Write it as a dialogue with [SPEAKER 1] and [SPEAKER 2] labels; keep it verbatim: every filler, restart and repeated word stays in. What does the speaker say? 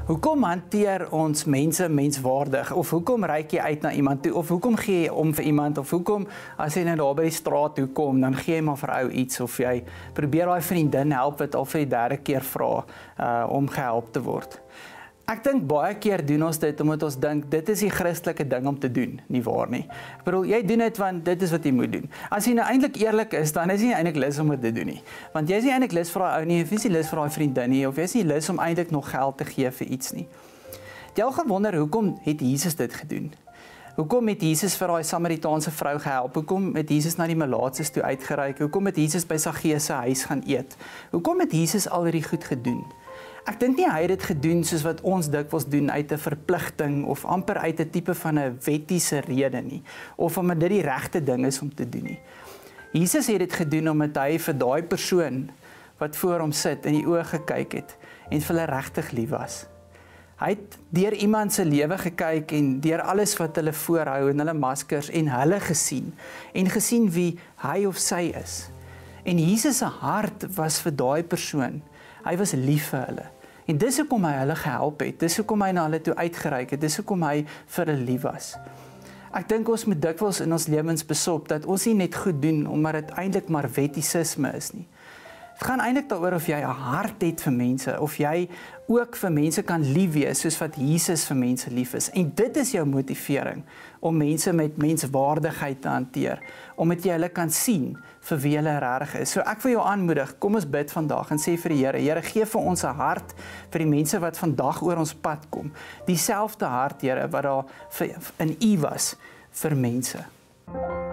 [SPEAKER 1] Hoekom hanteer ons mense menswaardig? Of hoekom reik jy uit na iemand toe? Of hoekom gee jy om vir iemand? Of hoekom, as jy nou daar by die straat toe kom, dan gee jy maar vir ou iets, of jy probeer daai vriendin help wat al vir die derde keer vra uh, om gehelp te word. Ek dink baie keer doen ons dit omdat ons dink dit is die Christelike ding om te doen, nie waar nie. Ek bedoel, jy doen dit want dit is wat jy moet doen. As jy nou eintlik eerlik is, dan is jy eintlik lus om dit te doen nie. Want jy is nie eintlik lus vir daai ou nie, of jy is nie lus vir daai vriendin nie, of jy is nie lus om eintlik nog geld te gee vir iets nie. Jy al gewonder hoekom het Jesus dit gedoen? Hoekom het Jesus vir daai Samaritaanse vrou gehelp? Hoekom het Jesus na die melaatses toe uitgereik? Hoekom het Jesus by Saggeus se huis gaan eet? Hoekom het Jesus al hierdie goed gedoen? Ek dink nie hy het dit gedoen soos wat ons dikwels doen uit 'n verpligting of amper uit 'n tipe van 'n wettiese rede nie, of omdat dit die regte ding is om te doen nie. Jesus het dit gedoen omdat hy vir daai persoon wat voor hom sit in die oë gekyk het en vir hulle regtig lief was. Hy het deur iemand se lewe gekyk en deur alles wat hulle voorhou en hulle maskers en hulle gesien en gesien wie hy of sy is. En Jesus se hart was vir daai persoon. Hy was lief vir hulle. En dis hoekom hy hulle gehelp het, dis hoekom hy na hulle toe uitgereik het, dis hoekom hy vir hulle lief was. Ek dink ons moet dikwels in ons lewens besop dat ons nie net goed doen omdat dit eintlik maar wettisisme is nie. Het gaan eintlik daaroor of jy 'n hart het vir mense, of jy ook vir mense kan lief wees soos wat Jesus vir mense lief is. En dit is jou motivering om mense met menswaardigheid te hanteer, omdat jy hulle kan sien vir wie hulle regtig is. So ek wil jou aanmoedig, kom ons bid vandag en sê vir die Here, Here, gee vir ons 'n hart vir die mense wat vandag oor ons pad kom. Dieselfde hart, Here, wat daar in U was vir mense.